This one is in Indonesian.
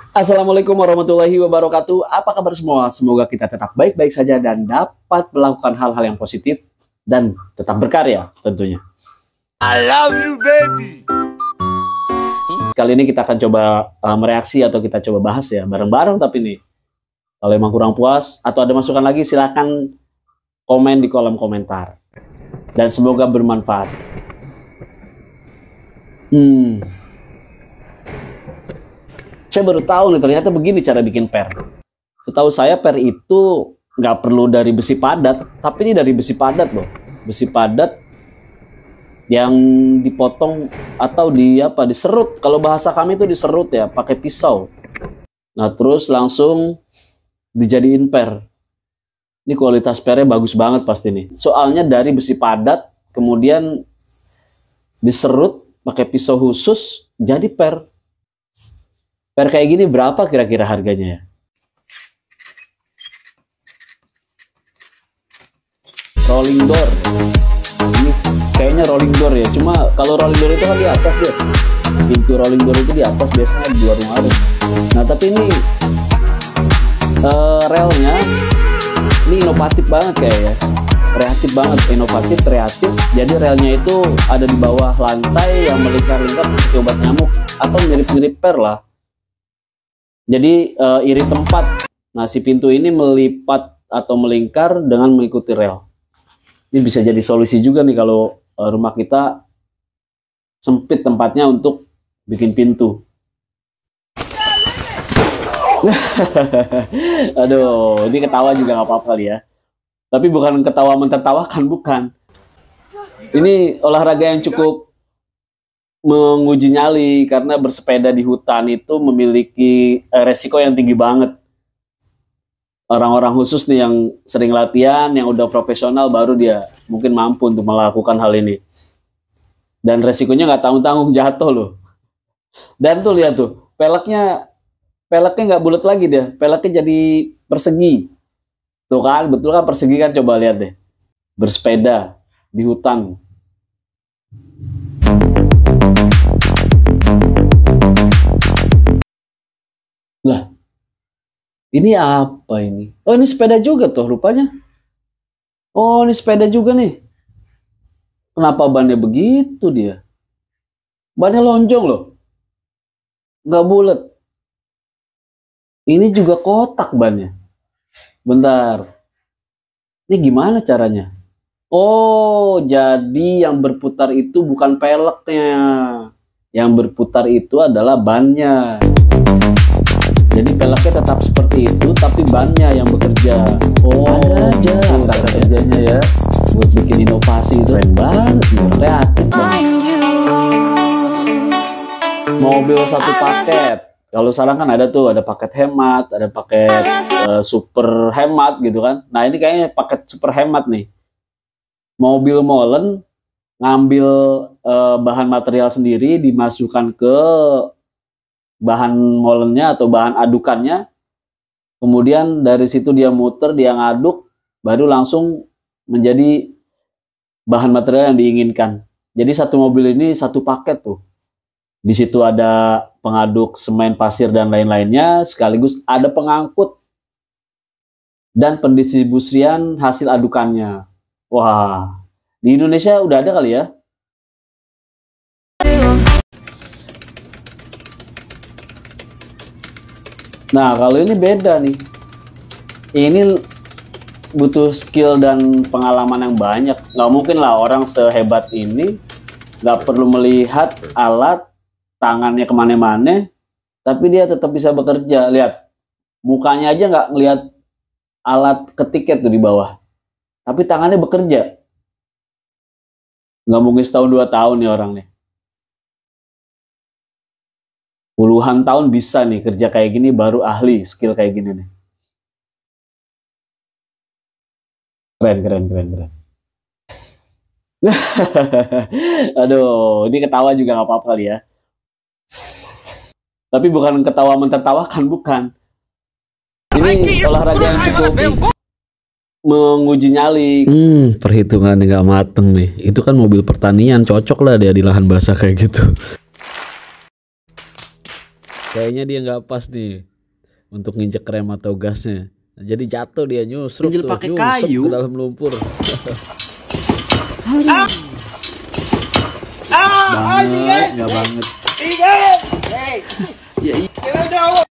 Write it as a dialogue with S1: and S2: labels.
S1: Assalamualaikum warahmatullahi wabarakatuh. Apa kabar semua? Semoga kita tetap baik-baik saja dan dapat melakukan hal-hal yang positif dan tetap berkarya tentunya.
S2: I love you baby.
S1: Kali ini kita akan coba mereaksi atau kita coba bahas ya bareng-bareng, tapi nih kalau emang kurang puas atau ada masukan lagi silakan komen di kolom komentar. Dan semoga bermanfaat. Saya baru tahu nih ternyata begini cara bikin per. Setahu saya per itu nggak perlu dari besi padat, tapi ini dari besi padat loh. Besi padat yang dipotong atau diserut. Kalau bahasa kami itu diserut ya, pakai pisau. Nah terus langsung dijadiin per. Ini kualitas pernya bagus banget pasti nih. Soalnya dari besi padat kemudian diserut pakai pisau khusus jadi per. Per kayak gini berapa kira-kira harganya ya? Rolling door. Ini kayaknya rolling door ya. Cuma kalau rolling door itu kan di atas dia. Pintu rolling door itu di atas biasanya di luar rumah. Nah tapi ini relnya ini inovatif banget kayaknya. Kreatif banget, inovatif, kreatif. Jadi relnya itu ada di bawah lantai yang melingkar-lingkar seperti obat nyamuk atau mirip-mirip per lah. Jadi iri tempat. Nah si pintu ini melipat atau melingkar dengan mengikuti rel. Ini bisa jadi solusi juga nih kalau rumah kita sempit tempatnya untuk bikin pintu. Aduh, ini ketawa juga nggak apa-apa kali ya. Tapi bukan ketawa mentertawakan, bukan. Ini olahraga yang cukup menguji nyali karena bersepeda di hutan itu memiliki resiko yang tinggi banget. Orang-orang khusus nih yang sering latihan, yang udah profesional baru dia mungkin mampu untuk melakukan hal ini. Dan resikonya nggak tanggung-tanggung, jatuh loh. Dan tuh lihat tuh, peleknya nggak bulat lagi dia, peleknya jadi persegi. Tuh kan, betul kan persegi kan, coba lihat deh. Bersepeda di hutan. Lah, ini apa ini? Oh ini sepeda juga tuh rupanya. Oh ini sepeda juga nih. Kenapa bannya begitu dia? Bannya lonjong loh. Nggak bulat. Ini juga kotak bannya. Bentar. Ini gimana caranya? Oh jadi yang berputar itu bukan peleknya. Yang berputar itu adalah bannya. Jadi peleknya tetap seperti itu, tapi bannya yang bekerja. Oh, ada aja kata kerjanya ya, buat bikin inovasi itu keren banget, kreatif banget. Mobil satu paket. Kalau sekarang kan ada tuh, ada paket hemat, ada paket super hemat gitu kan. Nah ini kayaknya paket super hemat nih. Mobil molen ngambil bahan material sendiri, dimasukkan ke bahan molennya atau bahan adukannya, kemudian dari situ dia muter, dia ngaduk, baru langsung menjadi bahan material yang diinginkan. Jadi satu mobil ini satu paket tuh. Di situ ada pengaduk semen, pasir dan lain-lainnya, sekaligus ada pengangkut dan pendistribusian hasil adukannya. Wah, di Indonesia udah ada kali ya? Nah kalau ini beda nih. Ini butuh skill dan pengalaman yang banyak. Nggak mungkin lah orang sehebat ini nggak perlu melihat alat, tangannya kemana-mana, tapi dia tetap bisa bekerja. Lihat, mukanya aja nggak ngelihat alat ketiknya tuh di bawah, tapi tangannya bekerja. Nggak mungkin setahun 2 tahun nih orang nih. Puluhan tahun bisa nih kerja kayak gini, baru ahli skill kayak gini nih. Keren. Aduh, ini ketawa juga nggak apa-apa kali ya. Tapi bukan ketawa mentertawakan, bukan. Ini olahraga yang cukup menguji nyali.
S3: Perhitungannya nggak mateng nih. Itu kan mobil pertanian, cocok lah dia di lahan basah kayak gitu. Kayaknya dia nggak pas nih untuk nginjek rem atau gasnya. Nah, jadi jatuh dia nyusruk
S1: Injil
S3: tuh,
S1: pakai
S3: nyungsep
S1: kayu.
S3: ke dalam lumpur.
S1: Banget, nggak banget.